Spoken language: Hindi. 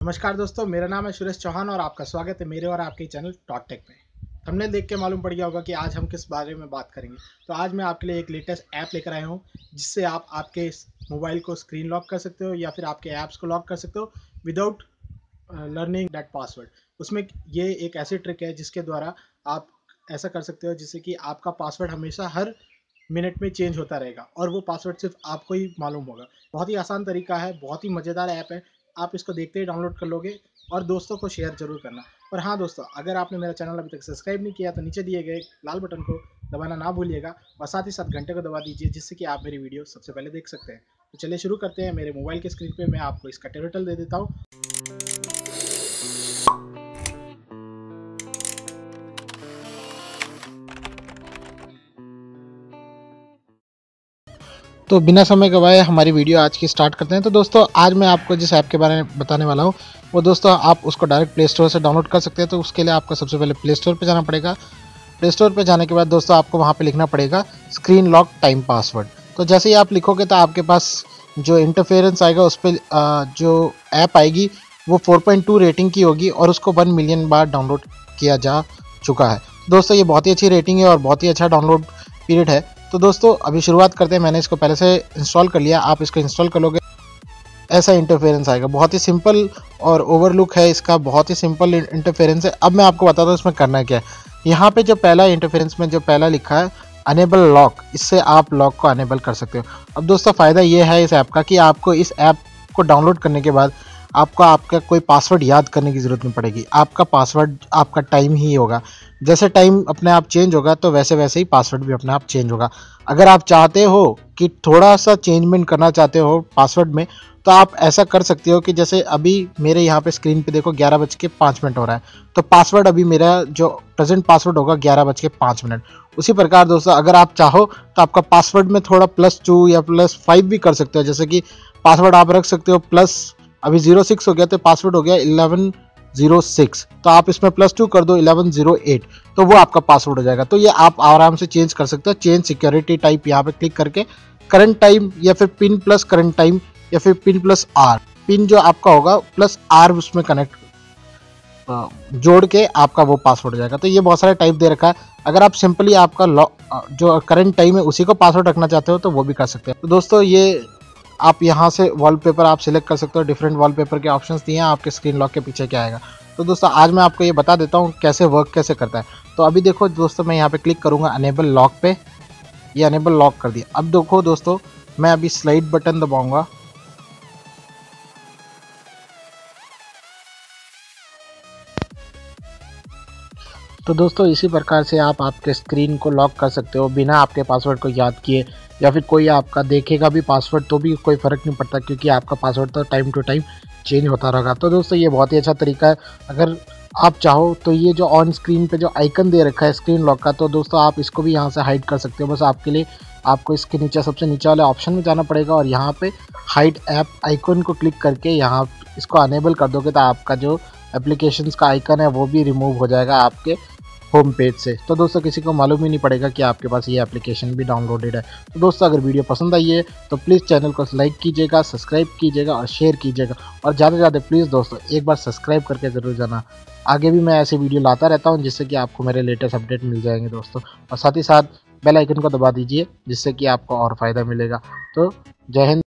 नमस्कार दोस्तों, मेरा नाम है सुरेश चौहान और आपका स्वागत है मेरे और आपके चैनल टॉक टेक में। थंबनेल देख के मालूम पड़ गया होगा कि आज हम किस बारे में बात करेंगे। तो आज मैं आपके लिए एक लेटेस्ट ऐप लेकर आया हूं, जिससे आप आपके मोबाइल को स्क्रीन लॉक कर सकते हो या फिर आपके ऐप्स को लॉक कर सकते हो विदाउट लर्निंग दैट पासवर्ड। उसमें ये एक ऐसी ट्रिक है जिसके द्वारा आप ऐसा कर सकते हो जिससे कि आपका पासवर्ड हमेशा हर मिनट में चेंज होता रहेगा और वो पासवर्ड सिर्फ आपको ही मालूम होगा। बहुत ही आसान तरीका है, बहुत ही मज़ेदार ऐप है। आप इसको देखते ही डाउनलोड कर लोगे और दोस्तों को शेयर जरूर करना। और हाँ दोस्तों, अगर आपने मेरा चैनल अभी तक सब्सक्राइब नहीं किया तो नीचे दिए गए लाल बटन को दबाना ना भूलिएगा और साथ ही साथ घंटे को दबा दीजिए, जिससे कि आप मेरी वीडियो सबसे पहले देख सकते हैं। तो चलिए शुरू करते हैं। मेरे मोबाइल के स्क्रीन पे मैं आपको इसका टाइटल दे देता हूँ। तो बिना समय गवाए हमारी वीडियो आज की स्टार्ट करते हैं। तो दोस्तों, आज मैं आपको जिस ऐप के बारे में बताने वाला हूँ वो दोस्तों आप उसको डायरेक्ट प्ले स्टोर से डाउनलोड कर सकते हैं। तो उसके लिए आपको सबसे पहले प्ले स्टोर पे जाना पड़ेगा। प्ले स्टोर पे जाने के बाद दोस्तों आपको वहाँ पे लिखना पड़ेगा स्क्रीन लॉक टाइम पासवर्ड। तो जैसे ही आप लिखोगे तो आपके पास जो इंटरफेरेंस आएगा उस पर जो ऐप आएगी वो 4.2 रेटिंग की होगी और उसको 1 मिलियन बार डाउनलोड किया जा चुका है। दोस्तों ये बहुत ही अच्छी रेटिंग है और बहुत ही अच्छा डाउनलोड पीरियड है। तो दोस्तों अभी शुरुआत करते हैं। मैंने इसको पहले से इंस्टॉल कर लिया। आप इसको इंस्टॉल कर लोगे, ऐसा इंटरफेरेंस आएगा। बहुत ही सिंपल और ओवरलुक है इसका, बहुत ही सिंपल इंटरफेरेंस है। अब मैं आपको बताता हूँ इसमें करना क्या है। यहाँ पे जो पहला इंटरफेरेंस में जो पहला लिखा है अनेबल लॉक, इससे आप लॉक को अनेबल कर सकते हो। अब दोस्तों फ़ायदा ये है इस ऐप का कि आपको इस ऐप को डाउनलोड करने के बाद आपका कोई पासवर्ड याद करने की ज़रूरत नहीं पड़ेगी। आपका पासवर्ड आपका टाइम ही होगा। जैसे टाइम अपने आप चेंज होगा तो वैसे वैसे ही पासवर्ड भी अपने आप चेंज होगा। अगर आप चाहते हो कि थोड़ा सा चेंजमेंट करना चाहते हो पासवर्ड में, तो आप ऐसा कर सकते हो कि जैसे अभी मेरे यहाँ पे स्क्रीन पे देखो 11:05 हो रहा है, तो पासवर्ड अभी मेरा जो प्रेजेंट पासवर्ड होगा 11:05। उसी प्रकार दोस्तों अगर आप चाहो तो आपका पासवर्ड में थोड़ा +2 या +5 भी कर सकते हो। जैसे कि पासवर्ड आप रख सकते हो प्लस, अभी 06 हो गया तो पासवर्ड हो गया 1106, तो आप इसमें +2 कर दो 1108, तो वो आपका पासवर्ड हो जाएगा। तो ये आप आराम से चेंज कर सकते हो। चेंज सिक्योरिटी टाइप यहाँ पे क्लिक करके करंट टाइम या फिर पिन प्लस करंट टाइम या फिर पिन प्लस आर, पिन जो आपका होगा प्लस आर उसमें कनेक्ट जोड़ के आपका वो पासवर्ड हो जाएगा। तो ये बहुत सारे टाइप दे रखा है। अगर आप सिंपली आपका जो करंट टाइम है उसी को पासवर्ड रखना चाहते हो तो वो भी कर सकते हैं। तो दोस्तों ये आप यहाँ से वॉलपेपर आप सिलेक्ट कर सकते हो। डिफरेंट वॉलपेपर के ऑप्शंस दिए हैं, आपके स्क्रीन लॉक के पीछे क्या आएगा। तो दोस्तों आज मैं आपको ये बता देता हूँ कैसे वर्क कैसे करता है। तो अभी देखो दोस्तों, मैं यहाँ पे क्लिक करूँगा अनेबल लॉक पे, ये अनेबल लॉक कर दिया। अब देखो दोस्तों, मैं अभी स्लाइड बटन दबाऊंगा। तो दोस्तों इसी प्रकार से आप आपके स्क्रीन को लॉक कर सकते हो बिना आपके पासवर्ड को याद किए, या फिर कोई आपका देखेगा भी पासवर्ड तो भी कोई फ़र्क नहीं पड़ता, क्योंकि आपका पासवर्ड तो टाइम टू टाइम चेंज होता रहेगा। तो दोस्तों ये बहुत ही अच्छा तरीका है। अगर आप चाहो तो ये जो ऑन स्क्रीन पे जो आइकन दे रखा है स्क्रीन लॉक का, तो दोस्तों आप इसको भी यहाँ से हाइड कर सकते हो। बस आपके लिए आपको इसके नीचे सबसे नीचे वाले ऑप्शन में जाना पड़ेगा और यहाँ पे हाइड ऐप आइकन को क्लिक करके यहाँ इसको अनेबल कर दोगे तो आपका जो एप्लीकेशंस का आइकन है वो भी रिमूव हो जाएगा आपके होम पेज से। तो दोस्तों किसी को मालूम ही नहीं पड़ेगा कि आपके पास ये एप्लीकेशन भी डाउनलोडेड है। तो दोस्तों अगर वीडियो पसंद आई है तो प्लीज़ चैनल को लाइक कीजिएगा, सब्सक्राइब कीजिएगा और शेयर कीजिएगा। और ज़्यादा से ज़्यादा प्लीज़ दोस्तों एक बार सब्सक्राइब करके ज़रूर जाना। आगे भी मैं ऐसे वीडियो लाता रहता हूँ जिससे कि आपको मेरे लेटेस्ट अपडेट मिल जाएंगे दोस्तों। और साथ ही साथ बेल आइकन को दबा दीजिए जिससे कि आपको और फ़ायदा मिलेगा। तो जय हिंद।